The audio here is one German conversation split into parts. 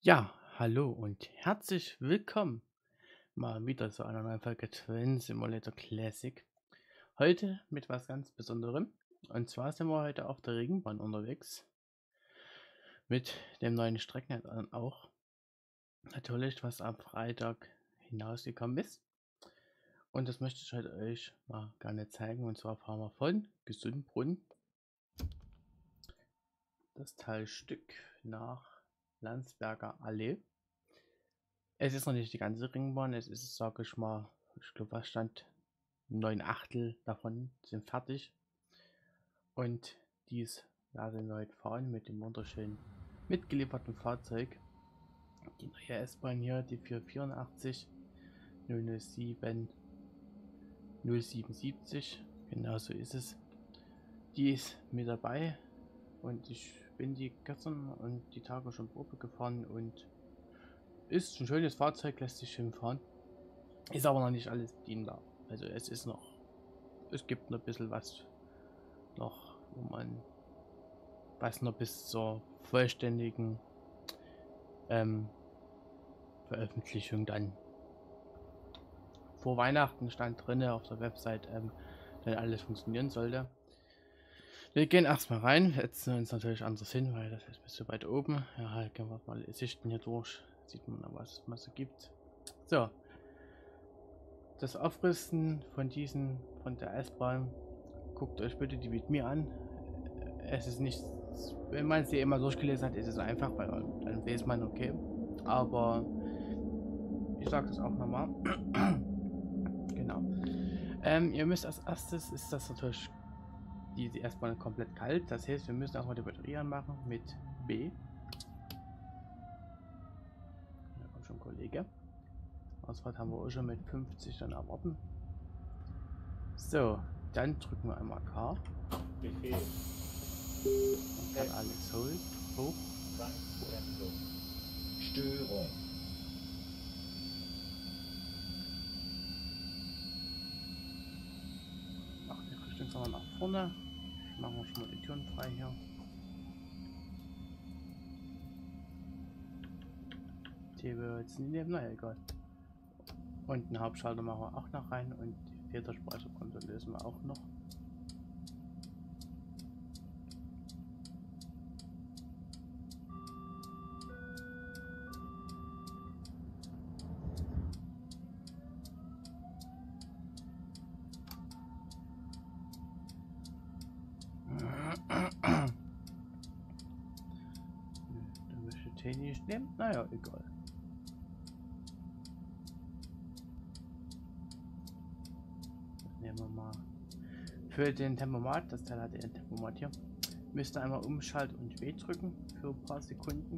Ja, hallo und herzlich willkommen mal wieder zu einer neuen Folge Train Simulator Classic. Heute mit was ganz Besonderem. Und zwar sind wir heute auf der Regenbahn unterwegs. Mit dem neuen Streckennetzplan auch. Natürlich, was am Freitag hinausgekommen ist. Und das möchte ich heute euch mal gerne zeigen. Und zwar fahren wir von Gesundbrunn das Teilstück nach Landsberger Allee. Es ist noch nicht die ganze Ringbahn, es ist, sage ich mal, ich glaube, was stand 9 Achtel davon sind fertig. Und dies werden wir heute fahren mit dem wunderschönen mitgelieferten Fahrzeug. Die neue S-Bahn hier, die 484 007 077. Genau so ist es. Die ist mit dabei und ich bin die gestern und die Tage schon Probe gefahren und ist ein schönes Fahrzeug, lässt sich schön fahren. Ist aber noch nicht alles bedienbar. Also es gibt noch ein bisschen was noch, wo man was noch bis zur vollständigen ähm, Veröffentlichung dann vor Weihnachten stand drin auf der Website, dann alles funktionieren sollte. Wir gehen erstmal rein, setzen uns natürlich anders hin, weil das ist ein bisschen weit oben. Ja, halt gehen wir mal Sichten hier durch, sieht man noch, was es so gibt. So, das Aufrüsten von der S-Bahn, guckt euch bitte die mit mir an. Es ist nicht, wenn man sie immer durchgelesen hat, ist es einfach, weil dann weiß man, okay. Aber ich sage das auch nochmal. Genau. Ihr müsst als erstes, ist das natürlich die erstmal komplett kalt. Das heißt, wir müssen erstmal die Batterie anmachen mit B. Da kommt schon ein Kollege. Ausfahrt haben wir auch schon mit 50 dann erwarten. So, dann drücken wir einmal K. Befehl. Dann kann alles hoch. Bremsung. Störung. Ach, die Richtung sind wir nach vorne. Machen wir schon mal die Türen frei hier. Die wir jetzt nicht nehmen, naja, egal. Und einen Hauptschalter machen wir auch noch rein und die Filterspeicherkonto lösen wir auch noch. Da möchte ich den nicht nehmen, naja, egal. Das nehmen wir mal. Für den Tempomat, das Teil hat ein Tempomat hier, müsst ihr einmal Umschalt und W drücken für ein paar Sekunden,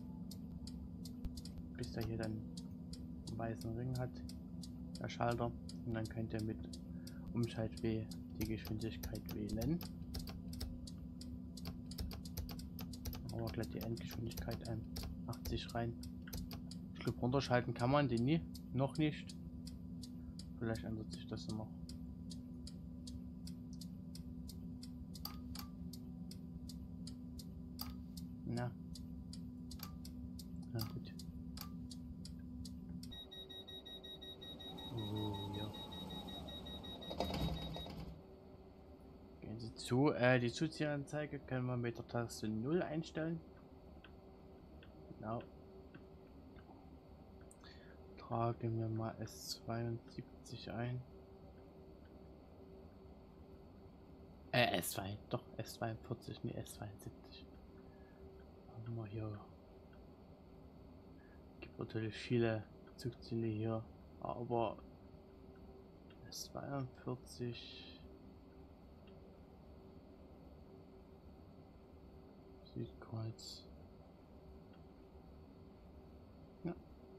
bis er hier dann einen weißen Ring hat, der Schalter, und dann könnt ihr mit Umschalt W die Geschwindigkeit wählen. Machen wir gleich die Endgeschwindigkeit ein, 80 rein. Ich glaube, runterschalten kann man den nie, noch nicht. Vielleicht ändert sich das noch. Na. Na gut. Oh, ja. Gehen Sie zu. Die Zuziehanzeige können wir mit der Taste 0 einstellen. Genau. Tragen wir mal S72 ein. S2, doch, S42, ne, S72. Haben wir hier. Gibt natürlich viele Zugziele hier, aber S42 Südkreuz. Ja.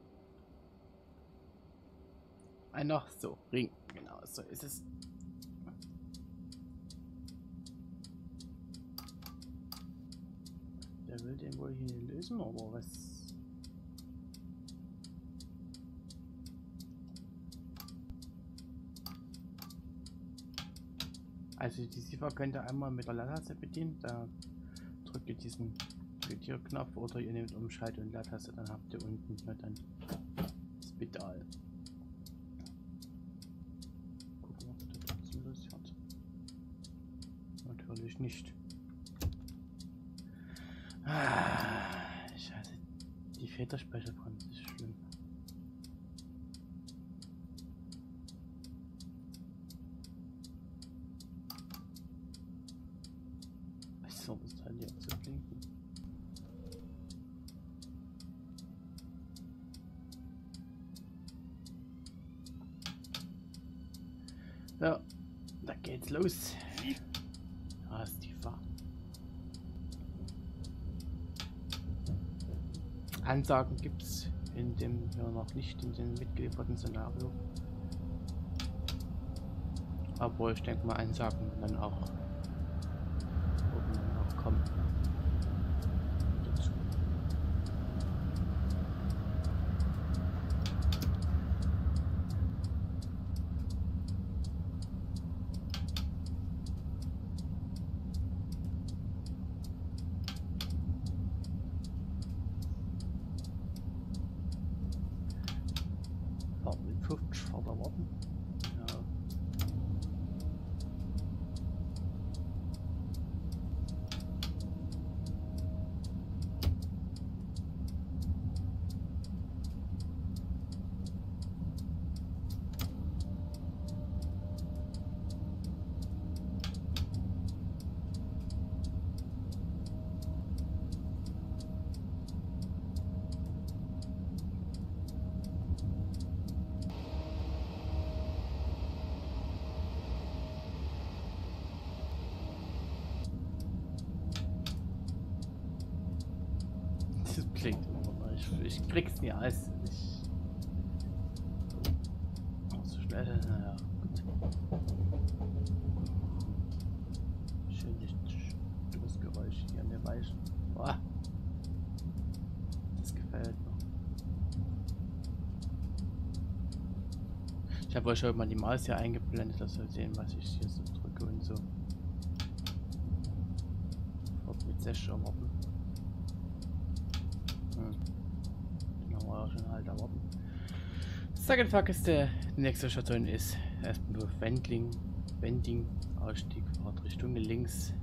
Ein noch so, Ring, genau, so ist es. Der will den wohl hier lösen, oder was? Also die Siefer könnt ihr einmal mit der Leertaste bedienen. Da drückt ihr diesen Editierknopf oder ihr nehmt Umschalt- und Leertaste, dann habt ihr unten ja dann das Pedal. Gucken, ob der trotzdem Lust hat. Natürlich nicht. Scheiße, die Federspeicherbrand ist schlimm. So, das Teil hier zu blinken. So, da geht's los. Da ist die Fahrt. Ansagen gibt's in dem ja noch nicht in den mitgelieferten Szenario. Aber ich denke mal, Ansagen dann auch kommen dazu. Fahren mit 50 Fahrt erwarten. Ja. Das klingt immer, ich krieg's nie alles. So schnell, naja, gut. Schön nicht dummes Geräusch hier an der Weichen. Boah. Das gefällt mir. Ich habe euch schon mal die Maus hier eingeblendet, dass ihr sehen, was ich hier so drücke und so. Mit 6 erwarten. Den haben wir ja schon halt erwarten. Second Fuck ist die nächste Station ist erstmal Wending, Ausstieg, Fahrtrichtung links.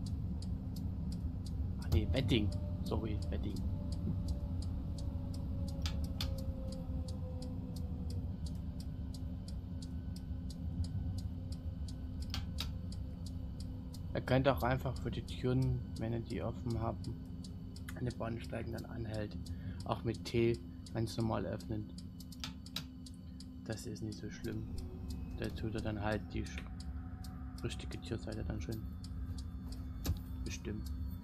Ach nee, Wedding. Sorry, Wedding. Er könnte auch einfach für die Türen, wenn ihr die offen haben, eine Bahnsteigen dann anhält. Auch mit T ganz normal öffnen. Das ist nicht so schlimm. Da tut er dann halt die richtige Türseite dann schon bestimmen.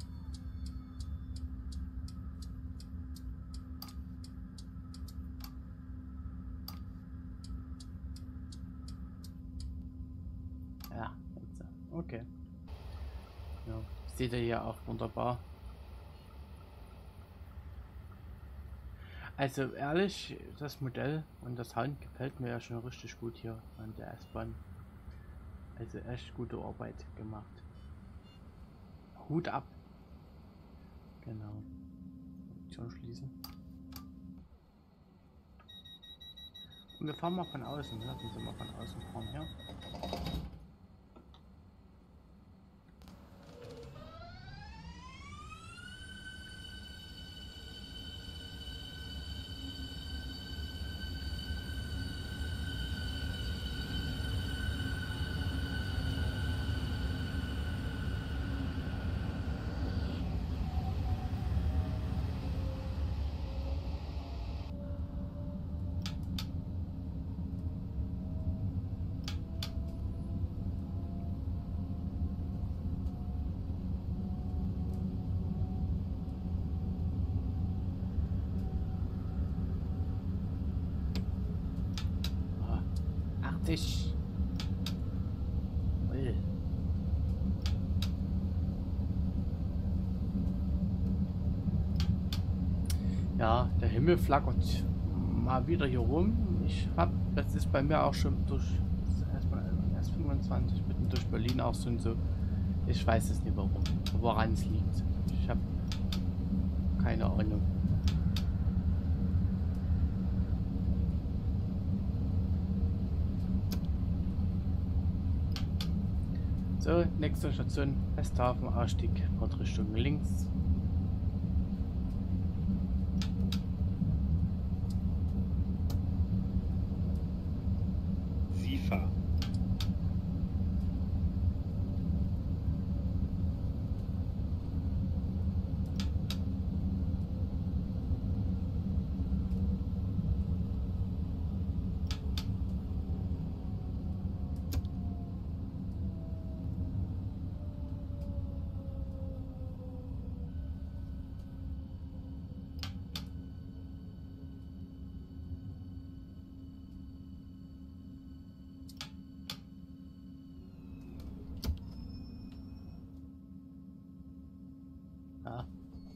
Ja, jetzt, okay. Ja, seht ihr hier auch wunderbar. Also ehrlich, das Modell und das Hand gefällt mir ja schon richtig gut hier an der S-Bahn. Also echt gute Arbeit gemacht. Hut ab. Genau. Option schließen. Und wir fahren mal von außen. Lassen Sie mal von außen fahren hier. Tisch. Ja, der Himmel flackert mal wieder hier rum. Das ist bei mir auch schon durch S25 mitten durch Berlin auch so und so. Ich weiß es nicht warum, woran es liegt. Ich habe keine Ahnung. So, nächste Station, Westhafen, Ausstieg, Fahrtrichtung links. SIFA. Ja.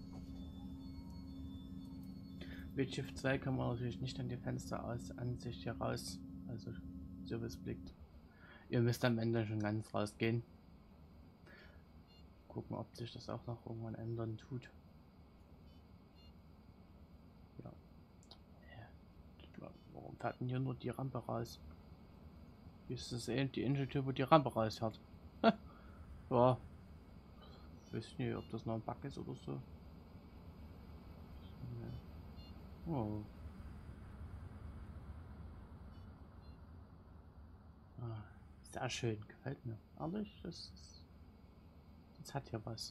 Mit Shift 2 kann man natürlich nicht an die Fenster aus Ansicht hier raus, also so wie es blickt. Ihr müsst am Ende schon ganz rausgehen. Gucken, ob sich das auch noch irgendwann ändern tut. Ja. Warum fährt denn hier nur die Rampe raus? Wie ist das eben die Inseltür, wo die Rampe rausfährt? Ja. Ich weiß nicht, ob das noch ein Bug ist oder so. Oh. Ah, sehr schön, gefällt mir. Ehrlich, das hat ja was.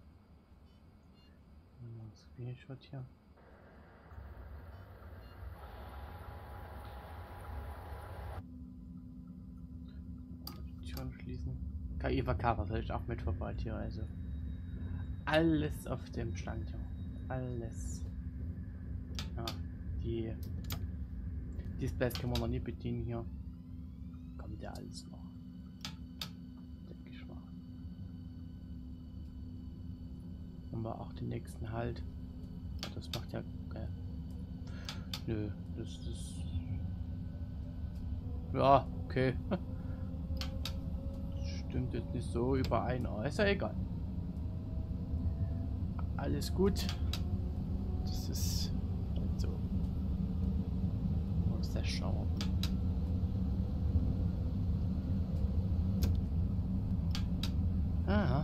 Screenshot hier. Die Türen schließen. KI-Verkauf natürlich auch mit verbaut hier, also. Alles auf dem Stand hier. Alles. Ja, die Displays kann man noch nie bedienen hier. Kommt ja alles noch. Denke ich mal. Haben wir auch den nächsten Halt. Das macht ja. Nö, das ist. Ja, okay. Stimmt jetzt nicht so überein, aber ist ja egal. Alles gut. Das ist halt so. Muss das schauen. Aha.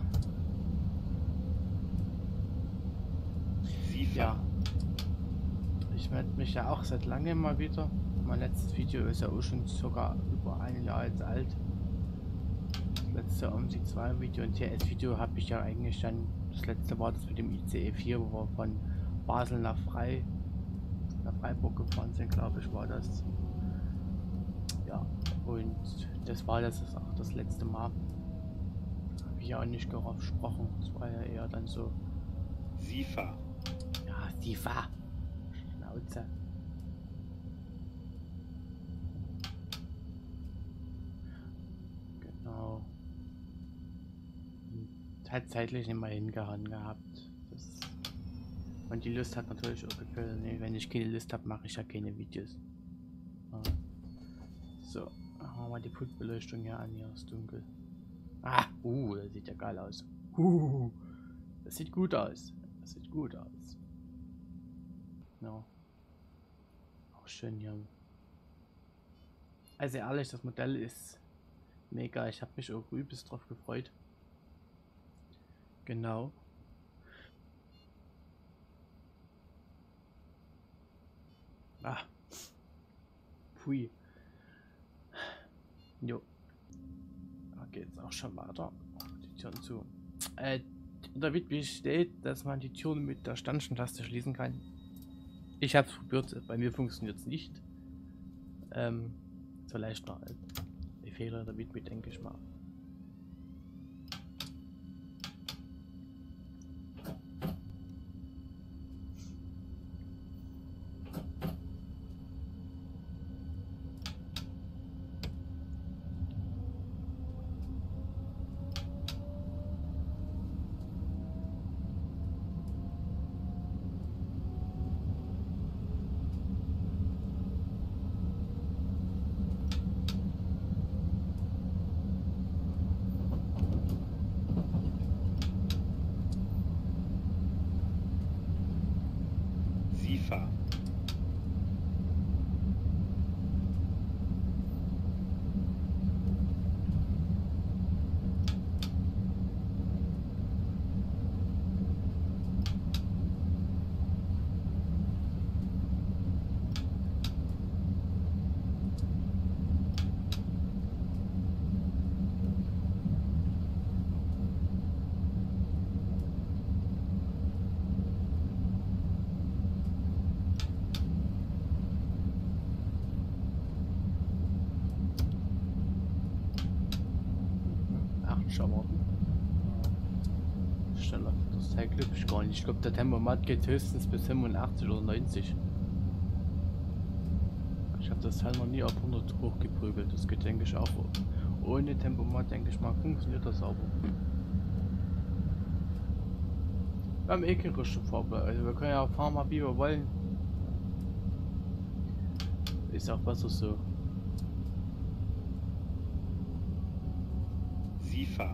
Ja. Ich melde mich ja auch seit langem mal wieder. Mein letztes Video ist ja auch schon sogar über ein Jahr jetzt alt. Das letzte OMSI 2 Video und TS Video habe ich ja eigentlich dann. Das letzte war das mit dem ICE 4, wo wir von Basel nach Freiburg gefahren sind, glaube ich, war das. Ja, und das war das auch das letzte Mal. Habe ich ja auch nicht gesprochen. Das war ja eher dann so. SIFA. Ja, SIFA. Schnauze. Genau. Hat zeitlich nicht mal hingehauen gehabt. Und die Lust hat natürlich auch gefällt. Nee, wenn ich keine Lust habe, mache ich ja keine Videos. Ja. So, machen wir mal die Pultbeleuchtung hier an. Hier ist dunkel. Ah, das sieht ja geil aus. Das sieht gut aus. Das sieht gut aus. Ja. Auch schön hier. Also ehrlich, das Modell ist mega. Ich habe mich auch übelst drauf gefreut. Genau. Ah. Pui. Jo. Da geht's auch schon weiter. Die Türen zu. Da wird wie steht, dass man die Türen mit der Stanzentaste schließen kann. Ich habe es probiert, bei mir funktioniert es nicht. Vielleicht noch ein Fehler damit, denke ich mal. SIFA. Erwarten. Schneller. Das Teil glaube ich gar nicht. Ich glaube, der Tempomat geht höchstens bis 85 oder 90. Ich habe das Teil noch nie auf 100 hochgeprügelt. Das geht, denke ich, auch. Ohne Tempomat, denke ich mal, funktioniert das aber. Wir haben eh keine richtige Farbe. Also wir können ja fahren mal, wie wir wollen. Ist auch besser so. SIFA.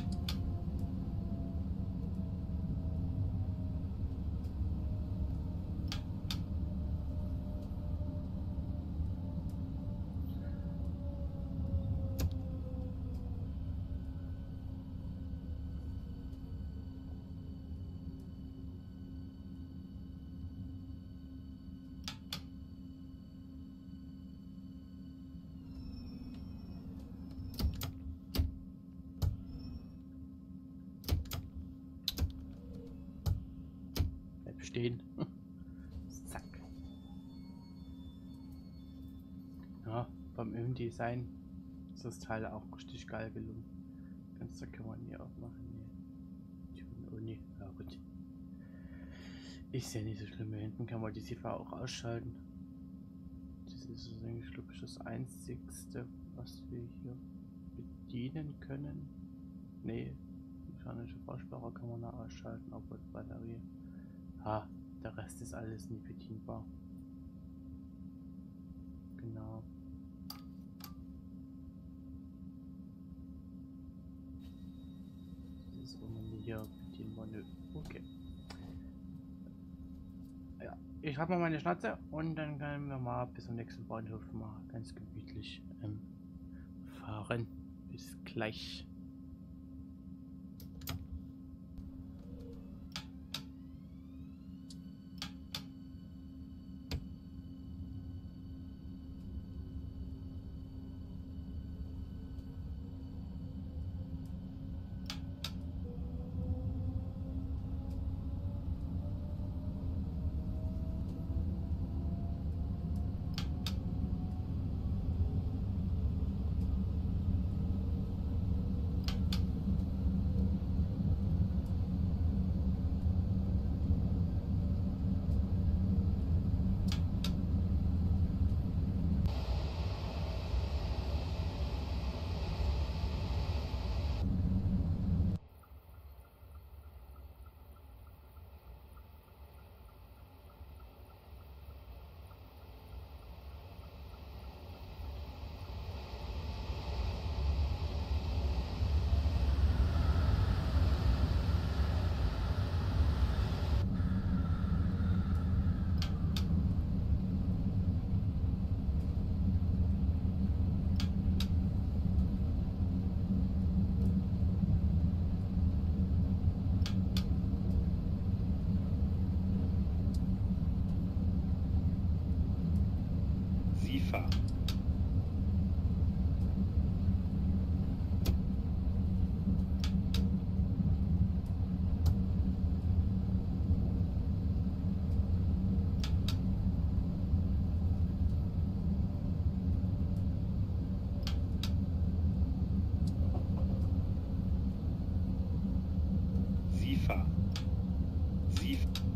Stehen. Zack. Ja, beim Innendesign ist das Teil auch richtig geil gelungen. Fenster kann man hier aufmachen. Nee. Oh nee, ja gut. Ist ja nicht so schlimm. Hier hinten kann man die SIFA auch ausschalten. Das ist eigentlich, glaube ich, das einzigste, was wir hier bedienen können. Nee, mechanische Fahrsprache kann man da ausschalten, aber die Batterie. Ah, der Rest ist alles nicht bedienbar. Genau. Das ist irgendwie hier bedienbar. Nö. Okay. Ja, ich habe mal meine Schnauze und dann können wir mal bis zum nächsten Bahnhof mal ganz gemütlich fahren. Bis gleich. SIFA. SIFA. SIFA.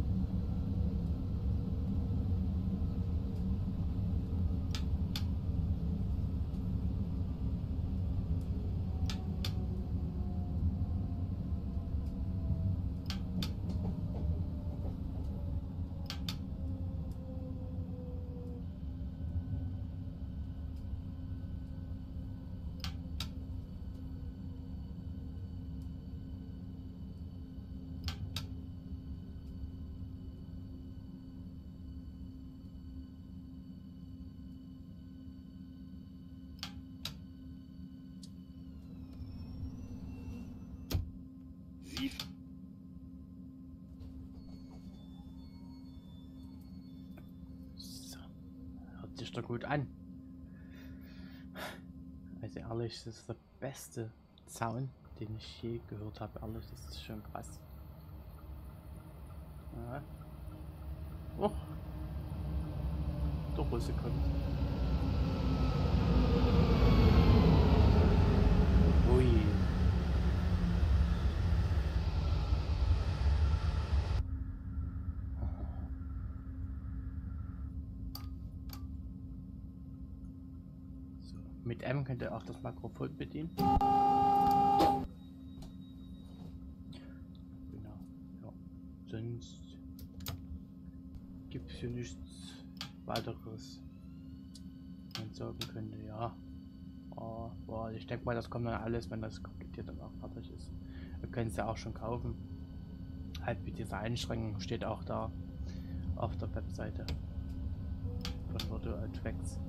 SIFA. So. Hört sich doch gut an. Also ehrlich, das ist der beste Sound, den ich je gehört habe. Ehrlich, das ist schon krass. Ja. Oh. Der Russe kommt. Ui. So, mit M könnt ihr auch das Mikrofon bedienen. Genau. Ja. Sonst gibt es hier nichts weiteres, man sagen könnte, ja. Boah, ich denke mal, das kommt dann alles, wenn das komplett dann auch fertig ist. Wir können es ja auch schon kaufen. Halt mit dieser Einschränkung steht auch da auf der Webseite von Virtual Tracks.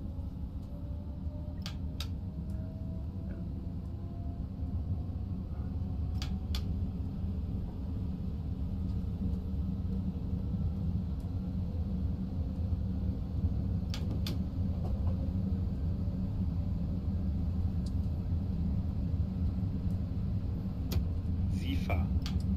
SIFA.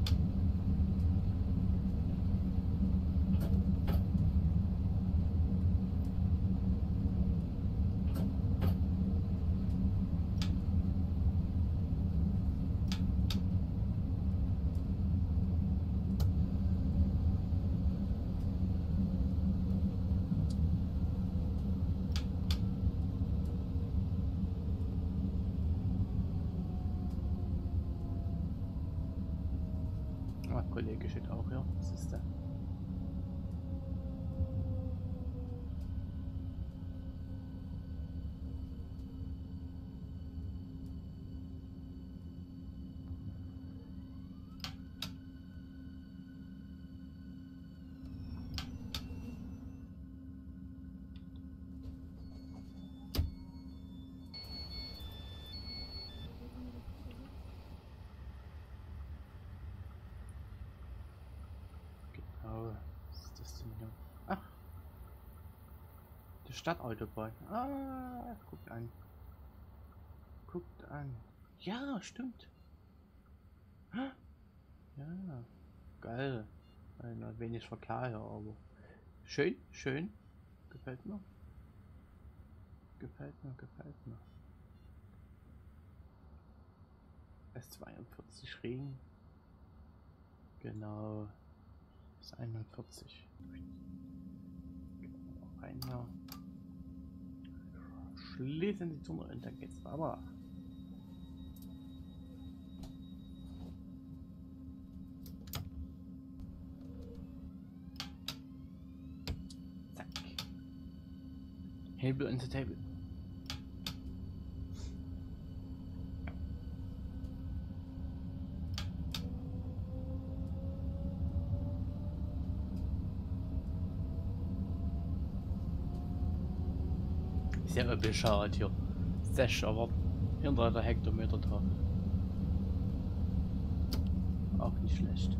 Ah, Kollege steht auch, ja. Was ist da? Genau. Was ist das denn hier? Ach, die Stadtautobahn. Ah, guckt an. Guckt an. Ja, stimmt. Ah, ja, geil. Ein wenig Verkehr hier, aber schön, schön. Gefällt mir. Gefällt mir, gefällt mir. S42 Ring. Genau. S41. Genau, rein hier. Schließen die Zunge und dann geht's aber. Zack. Hebel on the table. Sehr bescheuert hier. 6 aber 100 Hektometer da. Auch nicht schlecht.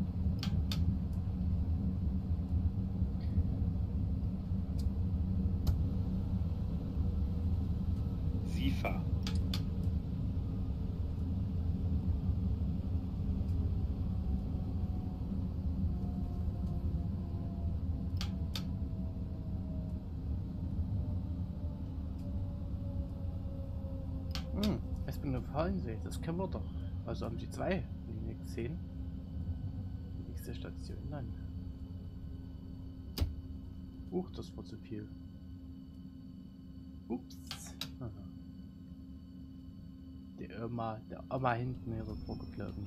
SIFA. Es bin auf Hallensee, das kennen wir doch. Also haben die 2 Linie 10. Die nächste Station dann. Das war zu viel. Ups. Aha. Der Oma hinten ihre vorgeflogen.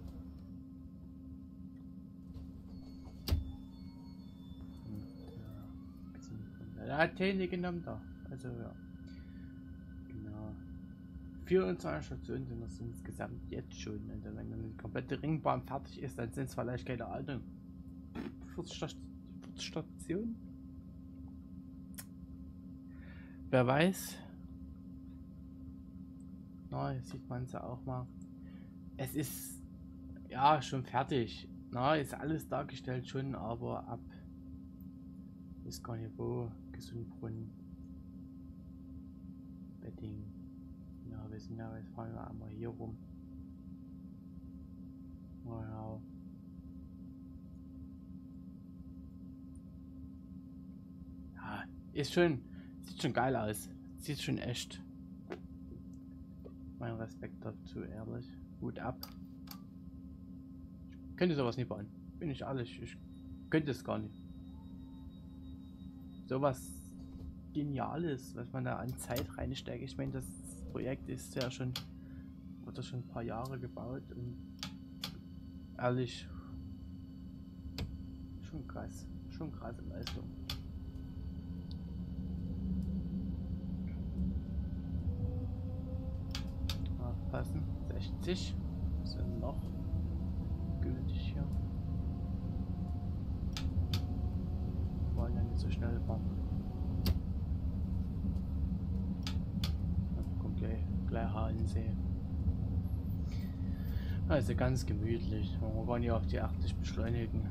Der hat Technik genommen da. Also ja. Genau. 24 Stationen sind das insgesamt jetzt schon. Also wenn dann die komplette Ringbahn fertig ist, dann sind es vielleicht keine Ahnung. 40 Stationen? Wer weiß. Na, jetzt sieht man es ja auch mal. Es ist Ja, schon fertig. Na, ist alles dargestellt schon, aber ab. Ist gar nicht wo. Gesundbrunnen. Bedding. Ja, wir sind ja, jetzt fahren wir einmal hier rum. Genau. Ja, ist schon. Sieht schon geil aus. Sieht schon echt. Mein Respekt dazu, ehrlich. Hut ab. Ich könnte sowas nicht bauen. Bin ich ehrlich. Ich könnte es gar nicht. Sowas Geniales, was man da an Zeit reinsteckt. Ich meine, das Projekt ist ja schon. Wurde schon ein paar Jahre gebaut und ehrlich. Schon krass. Schon krasse Leistung. Passen. 60 sind noch gültig hier. Wollen ja nicht so schnell fahren. Dann kommt gleich Halensee. Also ganz gemütlich. Wir wollen ja auf die 80 beschleunigen.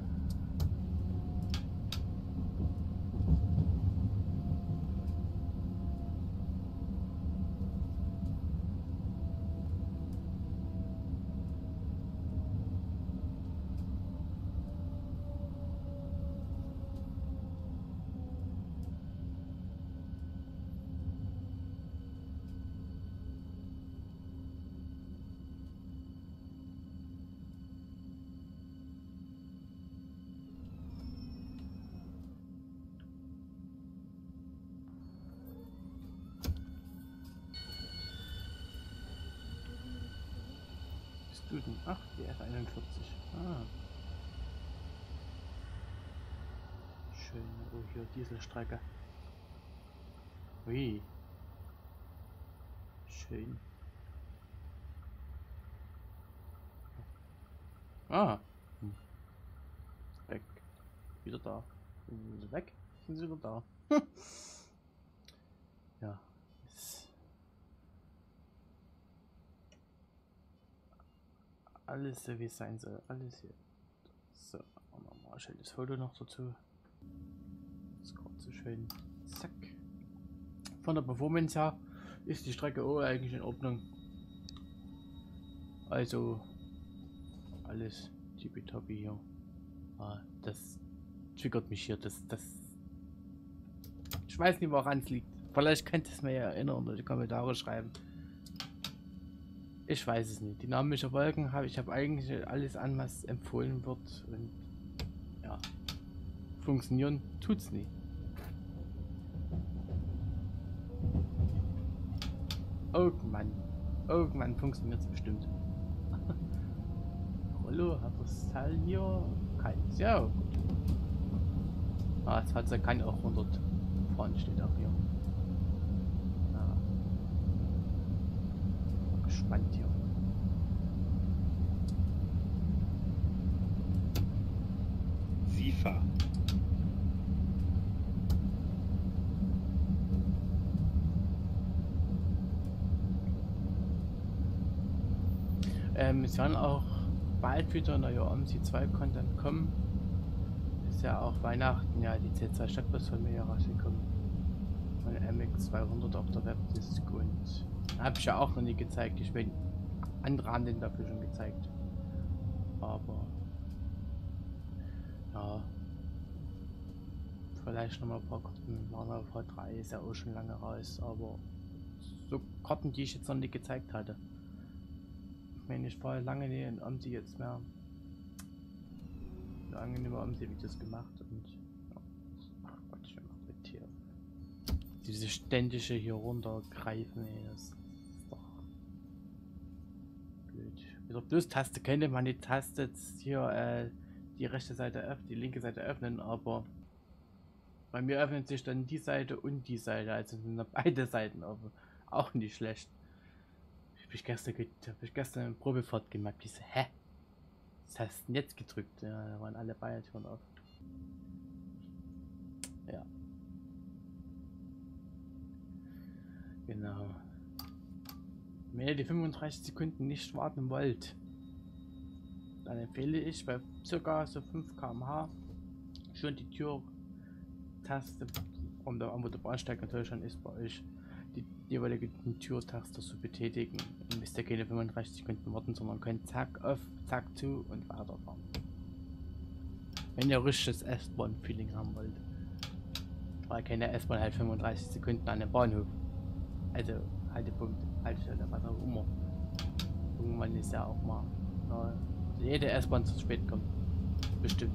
Ach, die F41. Ah. Schön. Oh, hier Dieselstrecke. Ui. Schön. Ah. Hm. Weg. Wieder da. Sind sie weg? Sind sie wieder da? Ja. Ist alles so wie es sein soll. Alles hier. So. Und nochmal ein schönes Foto noch dazu. Das ist gerade so schön. Zack. Von der Performance her ist die Strecke auch eigentlich in Ordnung. Also alles tippitoppi hier. Ah, das triggert mich hier. Das. Ich weiß nicht, woran es liegt. Vielleicht könnt ihr es mir ja erinnern oder die Kommentare schreiben. Ich weiß es nicht. Dynamische Wolken habe ich eigentlich alles an, was empfohlen wird. Und ja, funktionieren tut's nicht. Irgendwann funktioniert es bestimmt. Rollo hat das Teil hier. Keins. Ja, gut. Ah, das hat kann auch 100 fahren, steht auch hier. Ja. Gespannt hier. SIFA. Es werden auch bald wieder neue OMSI 2 Content kommen. Ist ja auch Weihnachten, ja, die C2 Stadtbus von mir rausgekommen. Von MX 200 auf der Webdisk und habe ich ja auch noch nie gezeigt. Ich bin andere haben den dafür schon gezeigt. Aber ja, vielleicht noch mal ein paar Karten. Warner V3 ist ja auch schon lange raus, aber so Karten, die ich jetzt noch nicht gezeigt hatte. Ich meine, ich war lange nicht in OMSI jetzt mehr. Angenehme OMSI-Videos gemacht und ja. Ach Gott, ich mach mit hier. Diese ständige hier runtergreifen, ey, das ist doch blöd. Mit der Plus-Taste könnte man die Taste hier die rechte Seite die linke Seite öffnen, aber bei mir öffnet sich dann die Seite und die Seite, also sind beide Seiten offen. Auch nicht schlecht. Hab ich gestern eine Probefahrt gemacht, diese hä? Was hast du denn jetzt gedrückt? Ja, da waren alle Bayertüren auf. Ja. Genau. Wenn ihr die 35 Sekunden nicht warten wollt, Dann empfehle ich bei ca. so 5 km/h schon die Türtaste von der wo der Bahnsteig natürlich schon ist bei euch, die jeweilige Türtaste zu betätigen. Ihr müsst ja keine 35 Sekunden warten, sondern könnt zack auf, zack zu und weiterfahren. Wenn ihr richtiges S-Bahn-Feeling haben wollt. Weil keine S-Bahn halt 35 Sekunden an dem Bahnhof. Also Haltepunkt, Haltestelle, was auch immer. Irgendwann ist ja auch mal jede S-Bahn zu spät kommt. Bestimmt.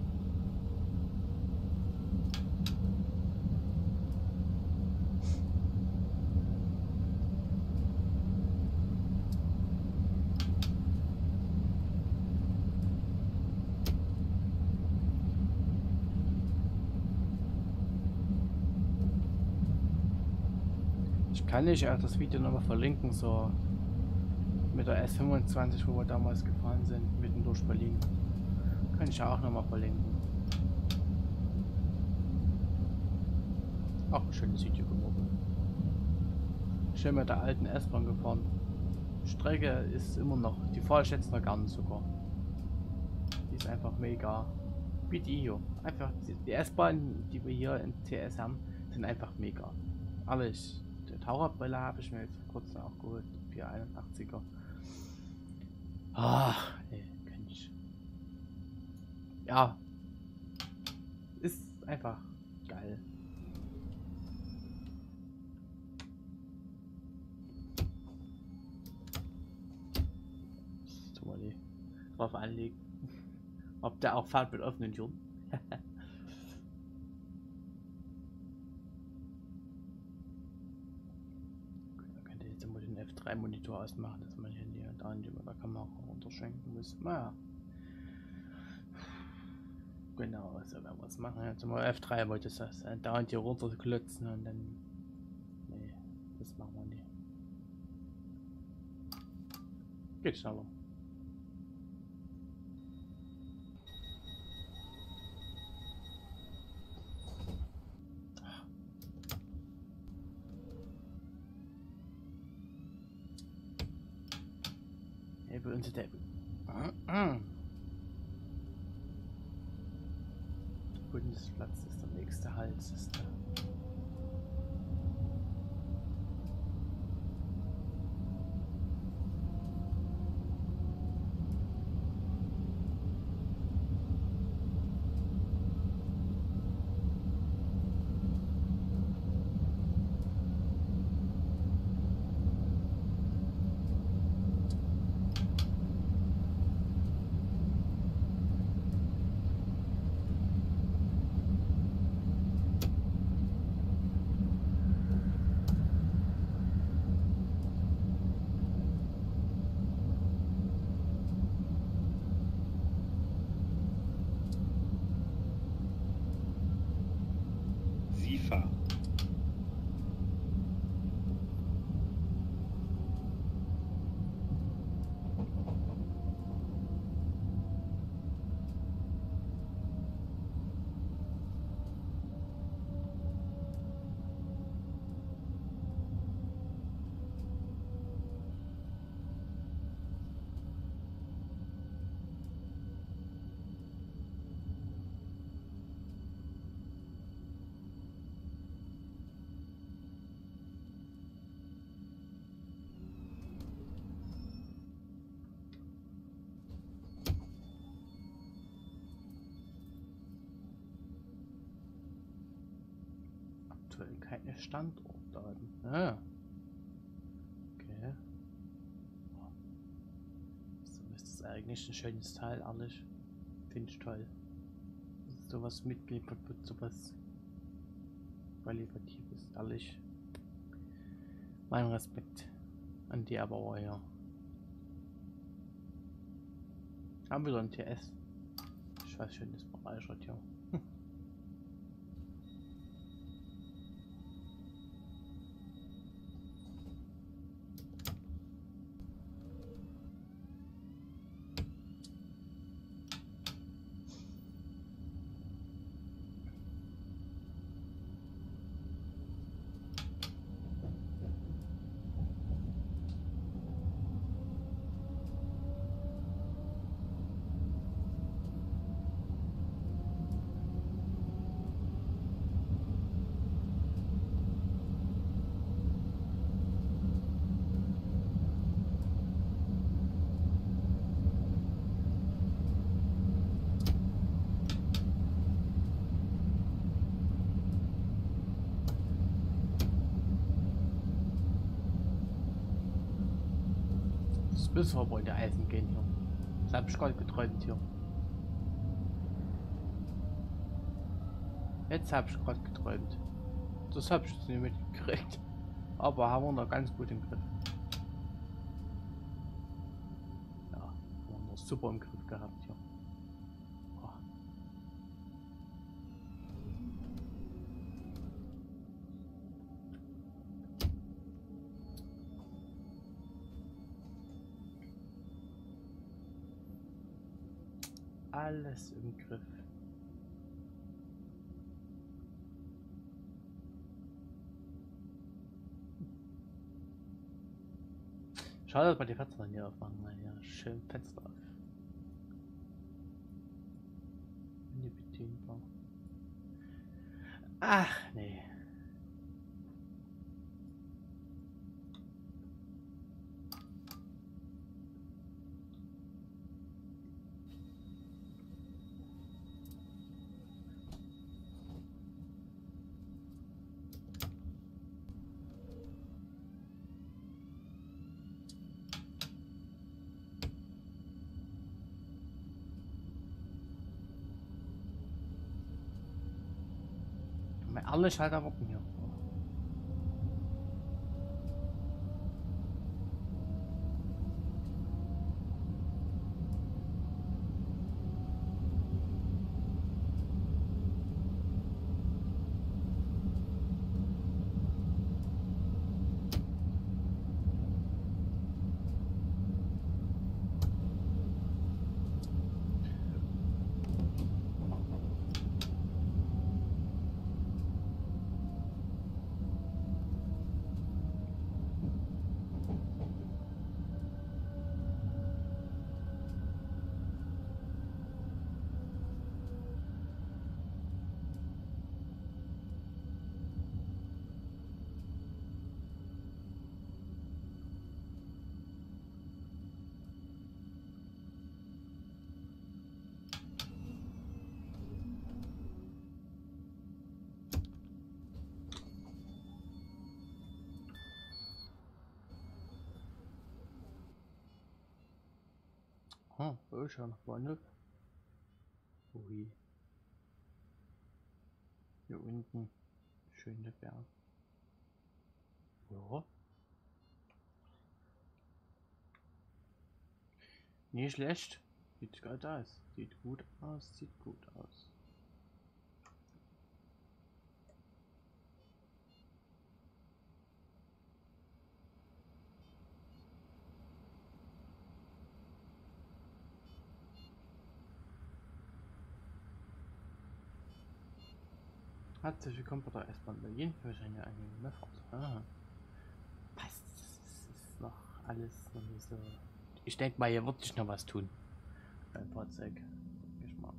Ich kann nicht auch das Video nochmal verlinken, so mit der S25, wo wir damals gefahren sind, mitten durch Berlin. Kann ich auch nochmal verlinken. Auch ein schönes Video geworden. Schön mit der alten S-Bahn gefahren. Die Strecke ist immer noch, die fahre ich jetzt noch gerne sogar. Die ist einfach mega. Wie die hier. Einfach die S-Bahn, die wir hier in TS haben, sind einfach mega. Alles. Die Taucherbrille habe ich mir jetzt vor kurzem auch geholt. 481er. Ach, nee, kann ich. Ja. Ist einfach geil. So mal die drauf anlegen. Ob der auch fährt mit offenen Türen. Da könnt ihr jetzt immer den F3-Monitor ausmachen, dass man Handy und da mit der Kamera unterschenken muss. Naja. Genau, also wenn wir es machen, jetzt mal F3 wollte es das da und hier runter klotzen und dann. Nee, das machen wir nicht. Geht schneller. Hebel und Hebel. Bundesplatz ist der nächste Halt. Ist der SIFA, aktuell keine Standortdaten. Ah. Okay. So ist das eigentlich ein schönes Teil, ehrlich. Finde ich toll. Dass sowas mitgeliefert wird, sowas Qualitatives, ehrlich. Mein Respekt an die Erbauer hier. Haben wir so ein TS. Ich weiß schon, das bereichert ja. Bis wir wollte essen gehen hier. Das hab ich gerade geträumt hier. Jetzt hab ich gerade geträumt. Das hab ich jetzt nicht mitgekriegt. Aber haben wir noch ganz gut im Griff. Ja, haben wir noch super im Griff gehabt hier. Oh. Alles im Griff. Schade, dass wir die Fenster hier aufmachen. Naja, schön Fenster auf. Nicht bedienbar. Ach, nee. Alle Schalter warten hier. Oh, schon noch Bahnhof. Ui. Hier unten. Schöne Berg. Ja. Nicht schlecht. Sieht gut aus. Sieht gut aus. Sieht gut aus. Herzlich willkommen bei der S-Bahn Berlin für eine angenehme Fahrt. Ah, passt. Das ist noch alles noch nicht so. Ich denke mal, hier wird sich noch was tun beim Fahrzeug. Ich mal.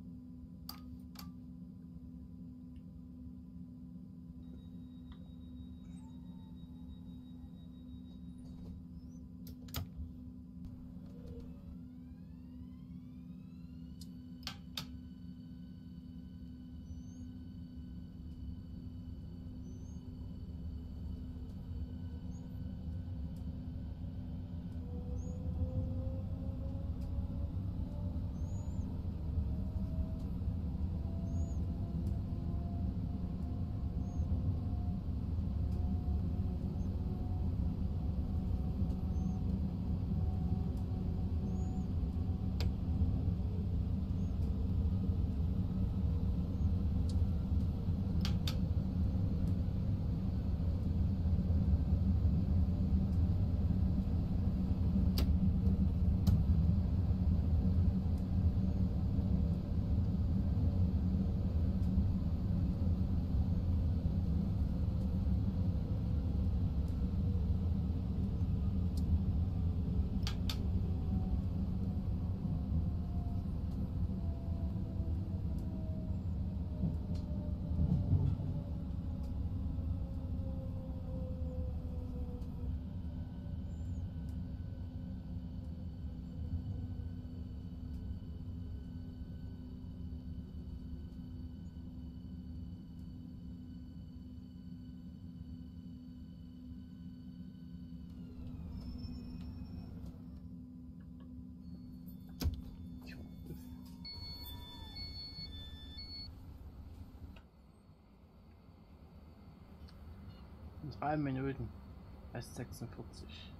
3 Minuten. Erst 46.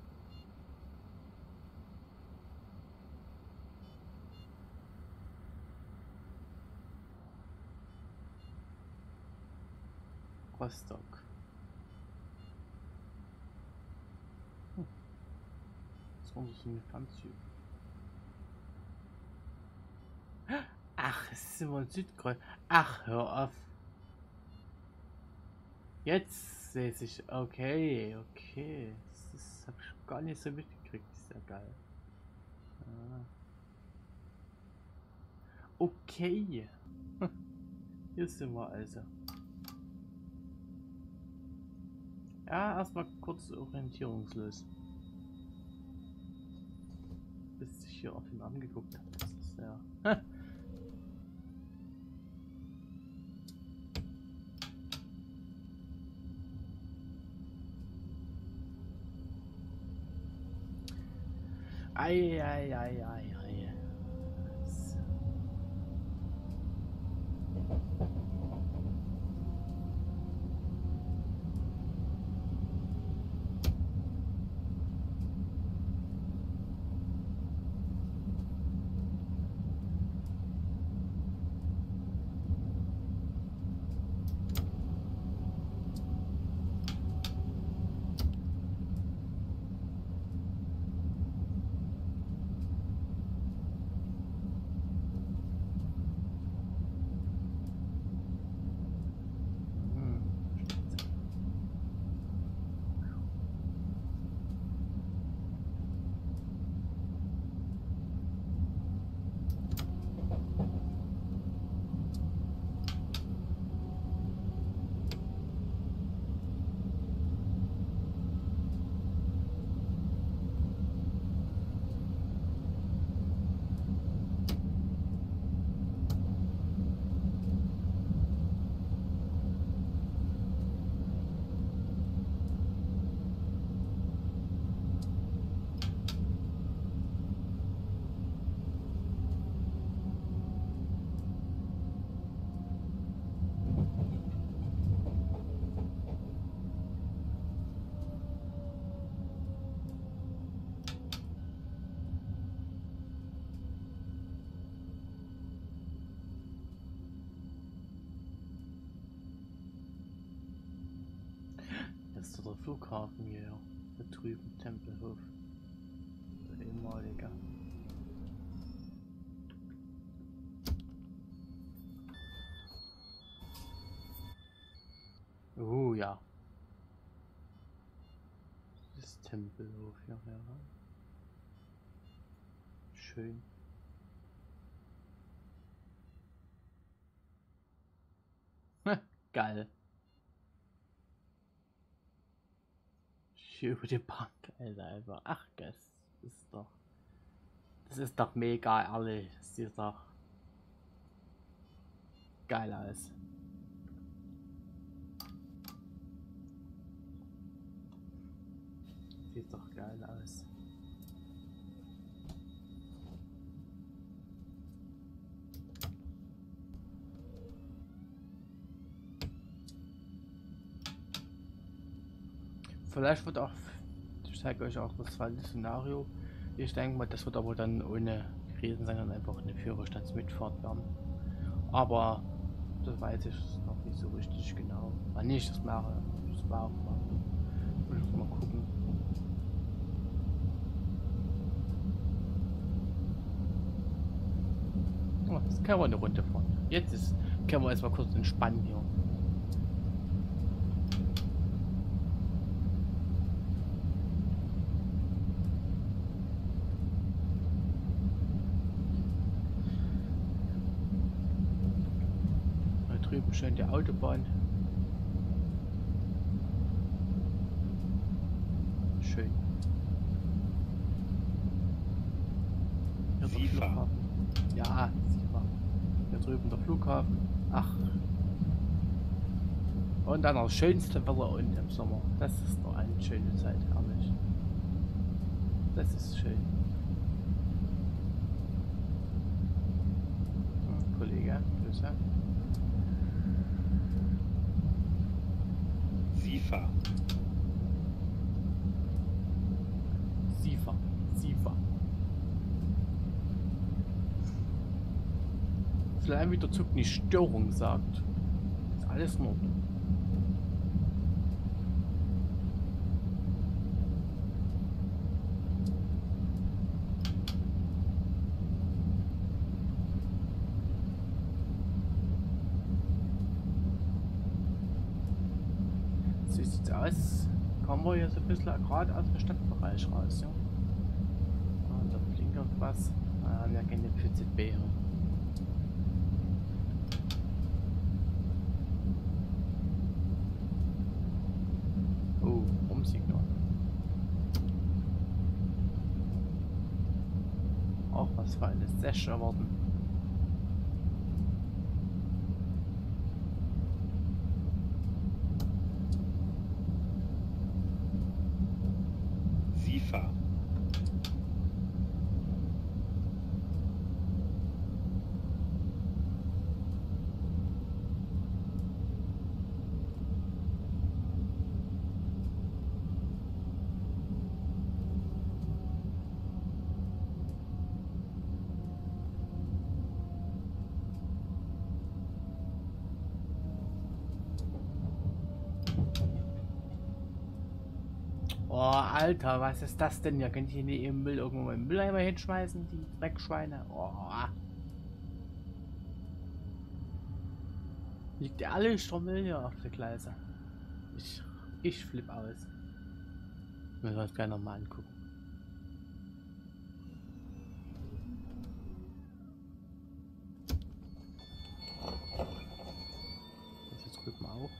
Rostock. Das war so eine Fernzüge. Ach, es ist immer in Südkreuz. Ach, hör auf. Jetzt sehe ich. Okay, okay. Das habe ich gar nicht so mitgekriegt. Das ist ja geil. Ah. Okay. Hier sind wir also. Ja, erstmal kurz orientierungslos. Bis ich hier auf ihn angeguckt habe. Das ist ja. Ei, ei, ei, ei, ei. Das ist der Flughafen hier, da drüben, Tempelhof. Der ehemalige. Ja. Das ist Tempelhof, ja. Schön. Geil. Hier über die Bank, Alter, einfach. Ach, das ist doch mega, ehrlich. Das sieht doch geil aus. Sieht doch geil aus. Vielleicht wird auch, ich zeige euch auch das zweite Szenario. Ich denke mal, das wird aber dann ohne Krisen sein, dann einfach eine Führerstandsmitfahrt werden. Aber das weiß ich noch nicht so richtig genau. Wann ich das mache, das war auch mal. Muss ich mal gucken. Oh, jetzt können wir eine Runde fahren. Können wir erstmal kurz entspannen hier. Drüben schön die Autobahn. Schön. Hier der Flughafen. Ja, hier drüben der Flughafen. Ach. Und dann das schönste Wetter unten im Sommer. Das ist noch eine schöne Zeit, ehrlich. Das ist schön. Kollege, Grüße. SIFA. SIFA. SIFA. Solange wie der Zug nicht Störung sagt, ist alles in Ordnung. So sieht's aus. Kommen wir jetzt ein bisschen gerade aus dem Stadtbereich raus, ja. Und da blinkert was. Wir gehen nicht für ZB. Oh, Umsignal. Auch was für eine Sesh erwarten. SIFA. Oh, Alter, was ist das denn? Ja, könnt ihr nicht im Müll irgendwo mal im Mülleimer hinschmeißen, die Dreckschweine? Oh. Liegt ja alle Strommüll hier auf der Gleise. Ich flipp aus. Müssen wir uns gleich nochmal angucken. Das ist drüben auch.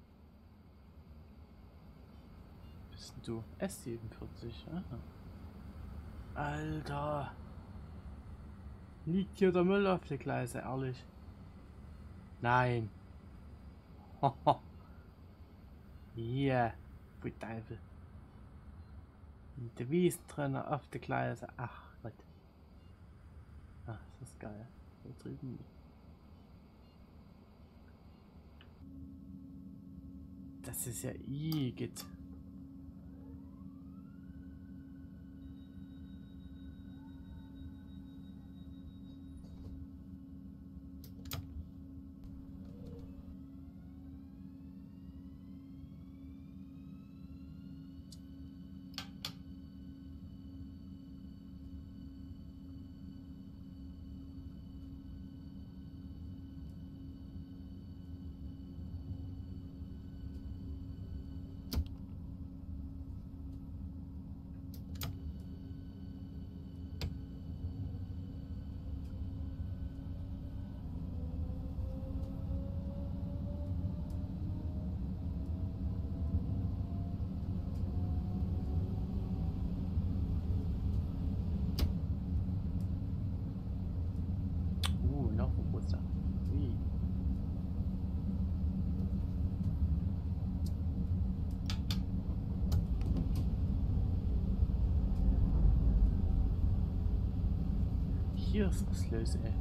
Bist du S47? Aha. Alter. Liegt hier der Müll auf der Gleise, ehrlich? Nein. Hier, wie Teufel. Die Wiesen drin auf der Gleise. Ach Gott. Ach, das ist geil. Hier drüben. Das ist ja Igitt. Noch ein Muster. Wie? Hier ist was los, ey.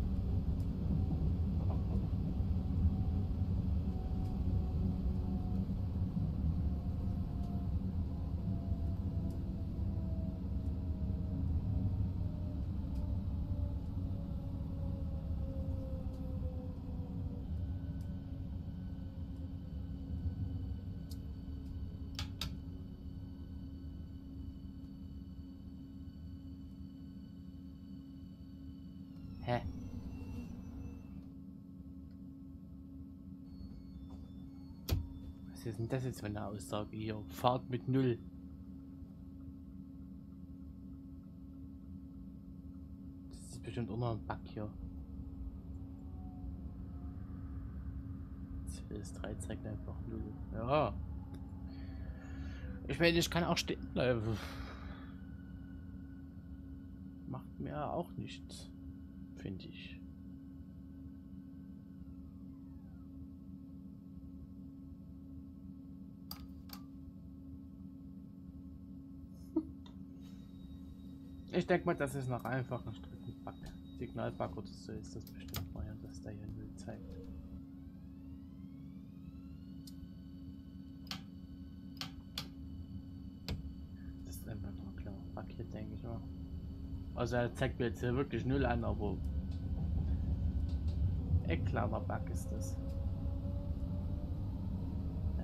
Hä? Was ist denn das jetzt für eine Aussage hier? Fahrt mit 0. Das ist bestimmt auch noch ein Bug hier. 2-3 zeigt einfach 0. Ja. Ich meine, ich kann auch stehen bleiben. Macht mir auch nichts, finde ich. Ich denke mal, das ist noch einfach ein Streckenbug. Signalbug oder so ist das bestimmt mal, ja, dass der hier 0 zeigt. So. Also er zeigt mir jetzt hier wirklich null an, aber ein kleiner Bug ist das. Ja.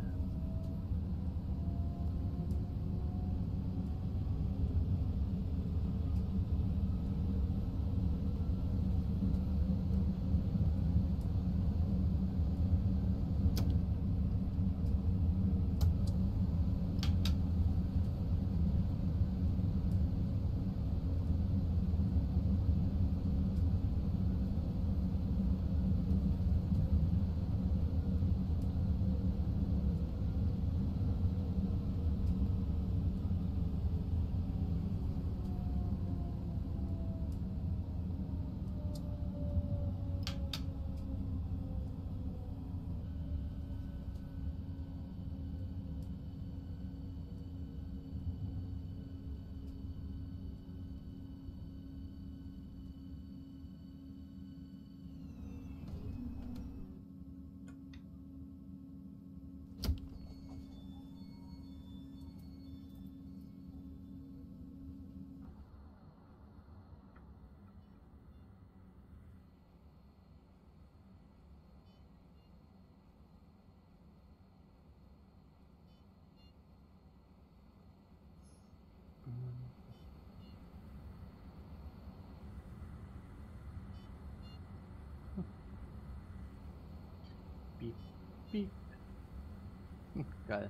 Piep, piep. Geil.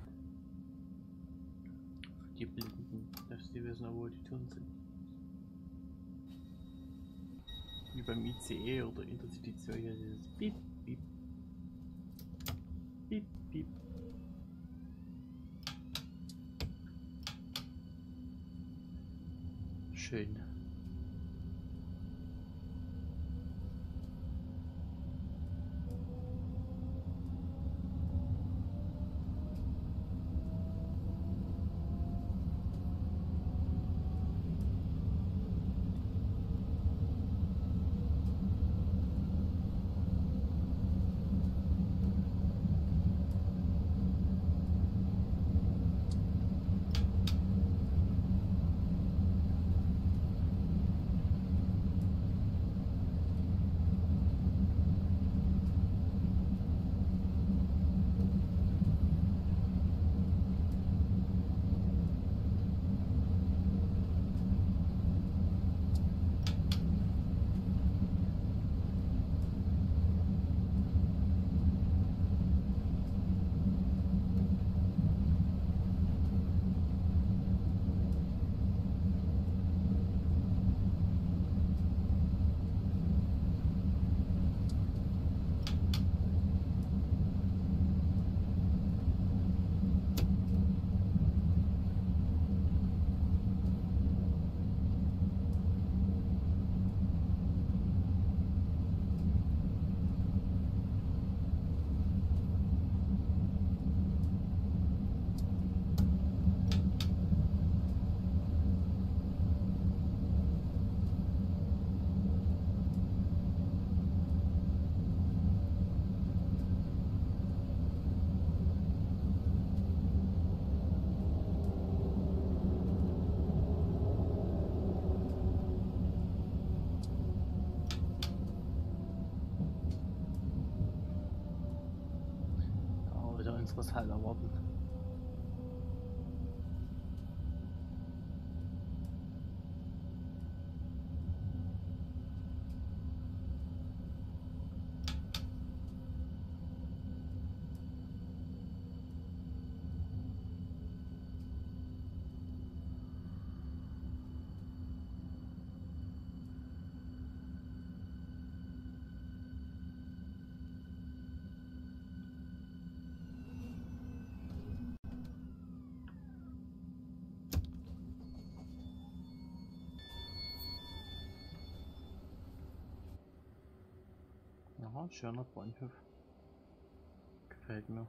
Die Blinden, dass die wissen, wo die Türen sind. Wie beim ICE oder Intercity 2 hier dieses Piep, piep. Piep, piep. Schön. Unseres halt erwarten. Aha, schöner Bahnhof. Gefällt mir.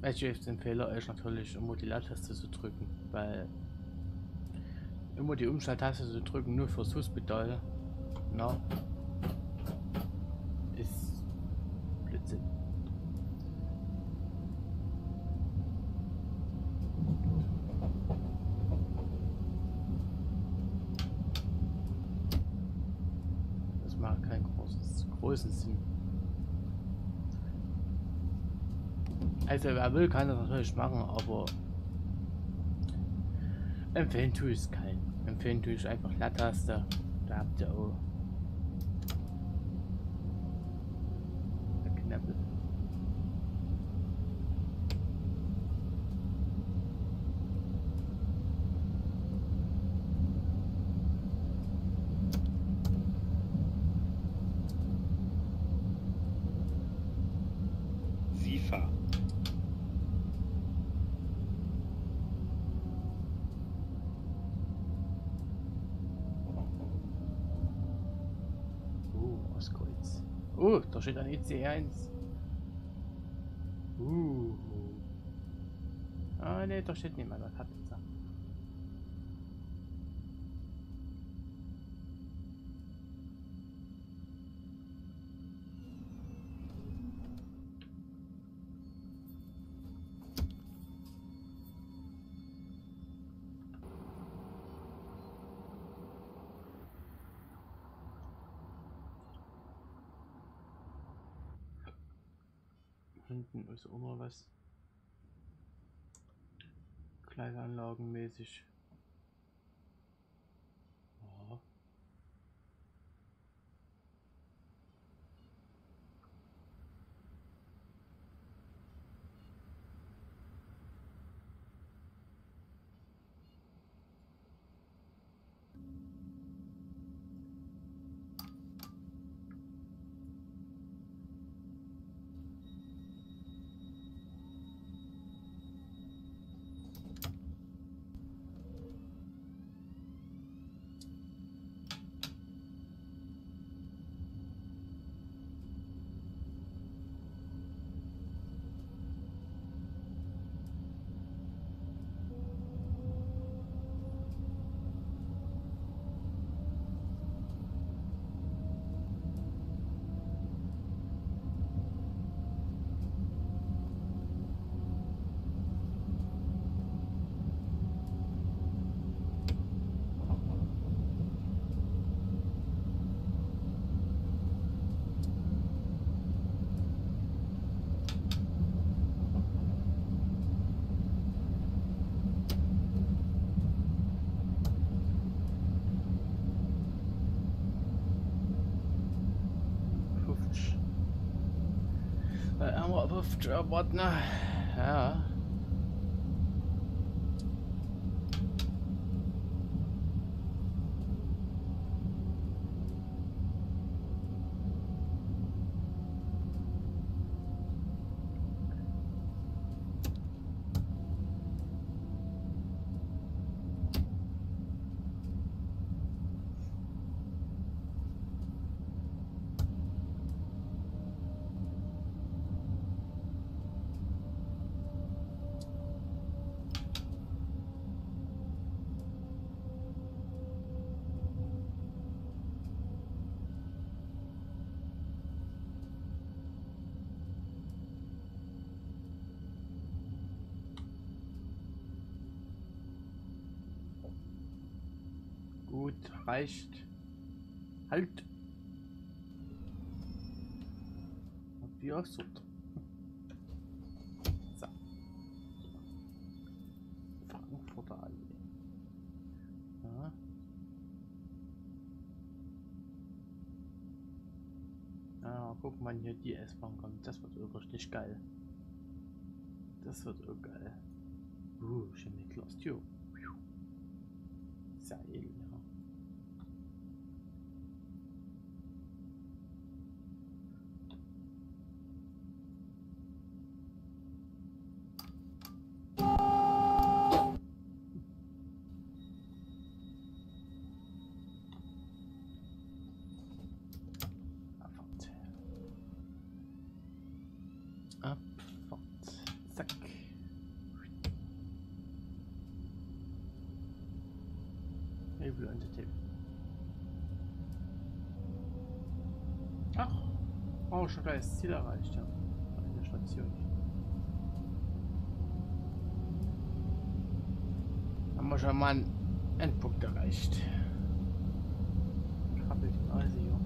Ich empfehle euch natürlich immer die Leertaste zu drücken, weil immer die Umschalttaste zu drücken nur fürs Hospital, na, ist Blödsinn. Das macht keinen großen Sinn. Also wer will, kann das natürlich machen, aber empfehlen tue ich es keinen. Empfehlen tue ich einfach Leertaste. Da habt ihr auch der Knöppel. SIFA. Ostkreuz. Oh, da steht ein EC1. Ah ne, da steht niemand. Das hat gesagt. Hinten ist auch mal was Kleidanlagenmäßig. Ja. Warten. Ja. Gut, reicht. Halt. Hab ich auch so. So. Frankfurter Allee. Ja. Ja, guck mal, hier die S-Bahn kommt. Das wird richtig geil. Das wird auch geil. Schon mit Lost You. Sehr edel, ja. Abfahrt. Zack. Able on the table. Ach, oh, schon gleich das Ziel erreicht, ja. Eine Station. Haben wir schon mal einen Endpunkt erreicht. Krabbelt die Nase hier.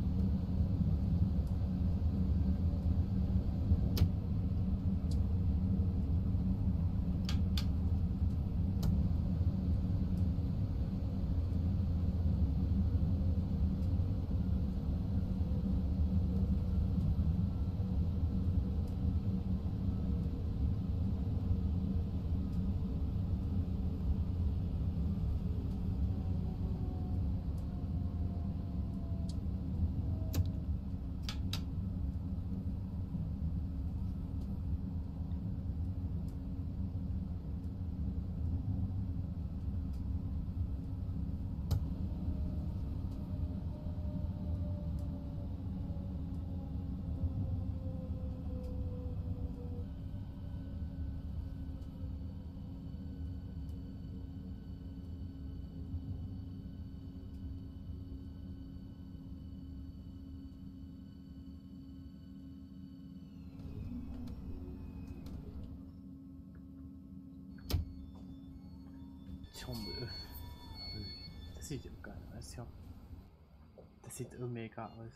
Das sieht ja geil aus, ja. Das sieht mega aus.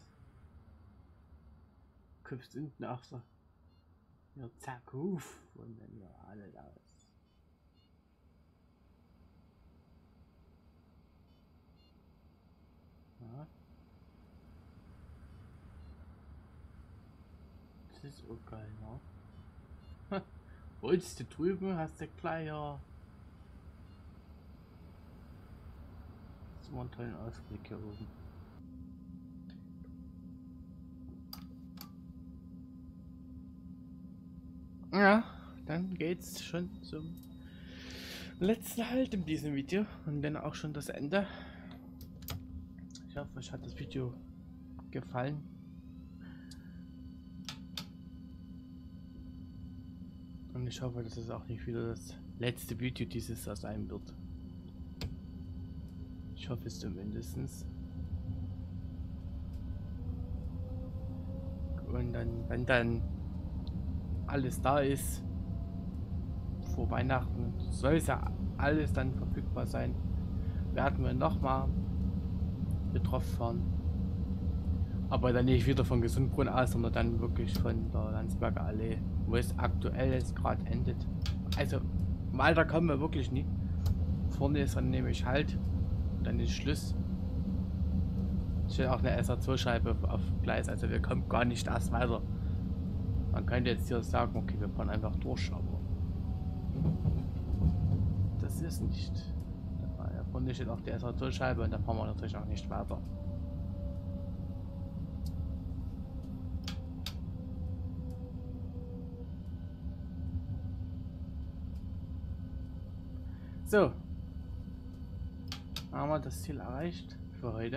Kommst unten auch so. Ja, zack, huf. Und dann ja alles aus. Ja. Das ist auch geil, ne? Wolltest du drüben, hast du gleich ja. Das war ein toller Ausblick hier oben. Ja, dann geht's schon zum letzten Halt in diesem Video und dann auch schon das Ende. Ich hoffe, euch hat das Video gefallen. Und ich hoffe, dass es auch nicht wieder das letzte Video dieses Jahr sein wird. Ich hoffe es zumindest. Und dann, wenn dann alles da ist, vor Weihnachten, soll es ja alles dann verfügbar sein, werden wir nochmal betroffen fahren. Aber dann nicht wieder von Gesundbrunn aus, sondern dann wirklich von der Landsberger Allee, wo es aktuell jetzt gerade endet. Also weiter kommen wir wirklich nie. Vorne ist dann nämlich Halt, dann ist Schluss. Steht auch eine SR2-Scheibe auf Gleis, also wir kommen gar nicht erst weiter. Man könnte jetzt hier sagen, okay, wir fahren einfach durch, aber das ist nicht. Da vorne steht auch die SR2-Scheibe und da fahren wir natürlich auch nicht weiter. So, haben wir das Ziel erreicht für heute.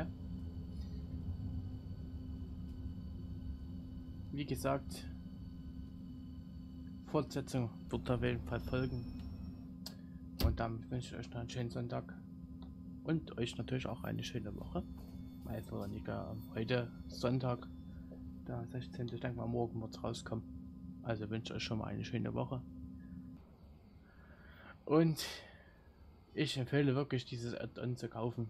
Wie gesagt, Fortsetzung wird auf jeden Fall folgen. Und damit wünsche ich euch noch einen schönen Sonntag und euch natürlich auch eine schöne Woche. Also heute Sonntag, der 16. Ich denke mal, morgen wird es rauskommen. Also wünsche ich euch schon mal eine schöne Woche. Und ich empfehle wirklich, dieses Add-on zu kaufen.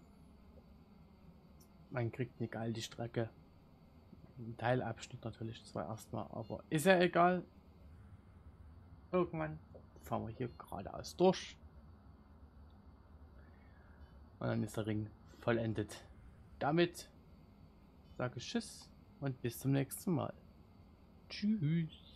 Man kriegt eine geile Strecke. Ein Teilabschnitt natürlich zwar erstmal, aber ist ja egal. Irgendwann fahren wir hier geradeaus durch. Und dann ist der Ring vollendet. Damit sage ich Tschüss und bis zum nächsten Mal. Tschüss.